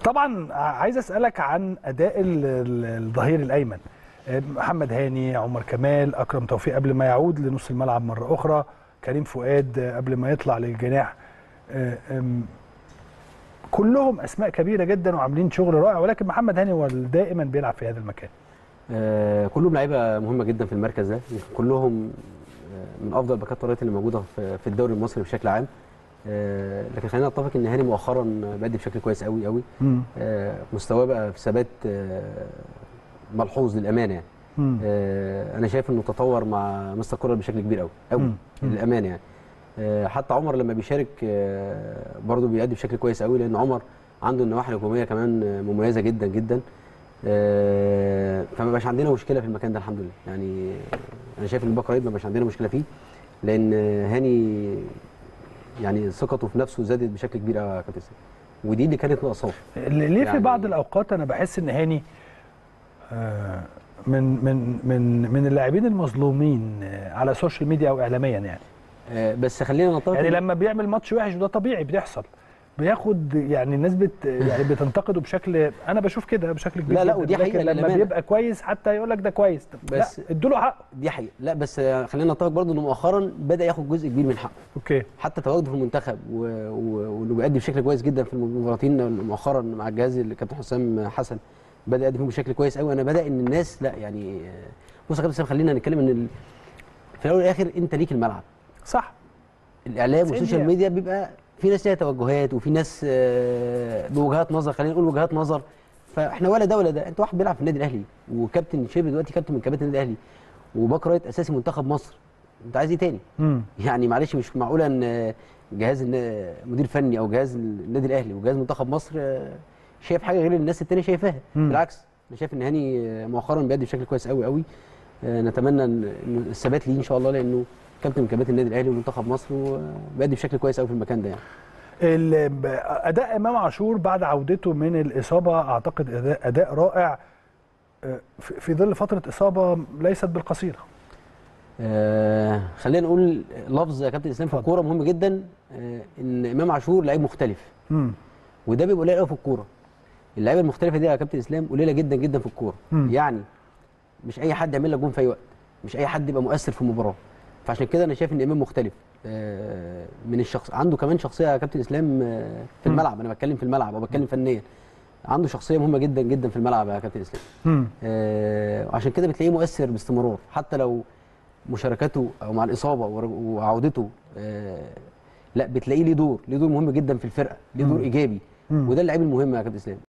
طبعا عايز اسالك عن اداء الظهير الايمن، محمد هاني، عمر كمال، اكرم توفيق قبل ما يعود لنص الملعب مره اخرى، كريم فؤاد قبل ما يطلع للجناح. كلهم اسماء كبيره جدا وعاملين شغل رائع، ولكن محمد هاني هو دائما بيلعب في هذا المكان. كلهم لعيبه مهمه جدا في المركز ده، كلهم من افضل باكات الطريات اللي موجوده في الدوري المصري بشكل عام. لكن خلينا نتفق ان هاني مؤخرا بيأدي بشكل كويس قوي قوي. مستواه بقى في ثبات ملحوظ للامانه يعني. انا شايف انه تطور مع مستر كولر بشكل كبير قوي قوي للامانه يعني. حتى عمر لما بيشارك برضه بيأدي بشكل كويس قوي، لان عمر عنده النواحي الهجوميه كمان مميزه جدا جدا. فما بقاش عندنا مشكله في المكان ده الحمد لله يعني. انا شايف ان الباك رايت ما بقاش عندنا مشكله فيه، لان هاني يعني ثقته في نفسه زادت بشكل كبير قوي يا كابتن اسلام، ودي اللي كانت ناقصاه. ليه يعني في بعض الاوقات انا بحس ان هاني من اللاعبين المظلومين على السوشيال ميديا او اعلاميا يعني. بس خلينا نتفق يعني لما بيعمل ماتش وحش وده طبيعي بيحصل، بياخد يعني الناس يعني بتنتقده بشكل، انا بشوف كده بشكل كبير. لا ودي حقيقه، لما بيبقى كويس حتى يقول لك ده كويس، بس ادوا له حقه. دي حقيقه. لا بس خلينا نتفق برضه انه مؤخرا بدا ياخد جزء كبير من حقه. اوكي. حتى تواجده في المنتخب وانه بيأدي بشكل كويس جدا في المباراتين مؤخرا مع الجهاز الكابتن حسام حسن، بدا يأدي فيهم بشكل كويس قوي. انا بدا ان الناس لا يعني بص يا كابتن حسام، خلينا نتكلم ان في الاول والاخر انت ليك الملعب صح. الاعلام والسوشيال ميديا بيبقى في ناس ليها توجهات وفي ناس بوجهات نظر، خلينا نقول وجهات نظر. فاحنا ولا ده ولا ده، انت واحد بيلعب في النادي الاهلي وكابتن شبه دلوقتي كابتن من كباتن النادي الاهلي وباك رايت اساسي منتخب مصر، انت عايز ايه تاني؟ يعني معلش مش معقوله ان جهاز مدير فني او جهاز النادي الاهلي وجهاز منتخب مصر شايف حاجه غير الناس التانيه شايفاها. بالعكس انا شايف ان هاني مؤخرا بيأدي بشكل كويس قوي قوي. نتمنى ان الثبات ليه ان شاء الله، لانه كابتن من كباتن النادي الاهلي ومنتخب مصر وبيأدي بشكل كويس قوي في المكان ده يعني. اداء امام عاشور بعد عودته من الاصابه اعتقد اداء رائع في ظل فتره اصابه ليست بالقصيره. خلينا نقول لفظ يا كابتن اسلام في الكوره مهم جدا، ان امام عاشور لعيب مختلف. وده بيبقى قليل قوي في الكوره. اللعيبه المختلفه دي يا كابتن اسلام قليله جدا جدا في الكوره. يعني مش اي حد يعمل لك جون في اي وقت، مش اي حد يبقى مؤثر في المباراه. فعشان كده انا شايف ان امام مختلف من الشخص، عنده كمان شخصيه يا كابتن اسلام في الملعب. انا بتكلم في الملعب او بتكلم فنيا، عنده شخصيه مهمه جدا جدا في الملعب يا كابتن اسلام. وعشان كده بتلاقيه مؤثر باستمرار، حتى لو مشاركته او مع الاصابه وعودته لا بتلاقيه ليه دور مهم جدا في الفرقه، ليه دور ايجابي. وده اللعيب المهم يا كابتن اسلام.